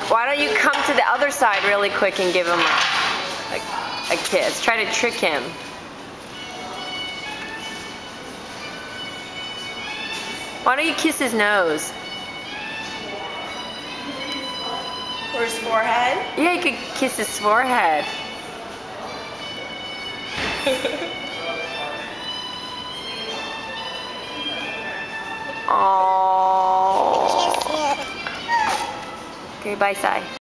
Why don't you come to the other side really quick and give him a kiss? Try to trick him. Why don't you kiss his nose? Or his forehead? Yeah, you could kiss his forehead. Aww. Okay, bye, Si.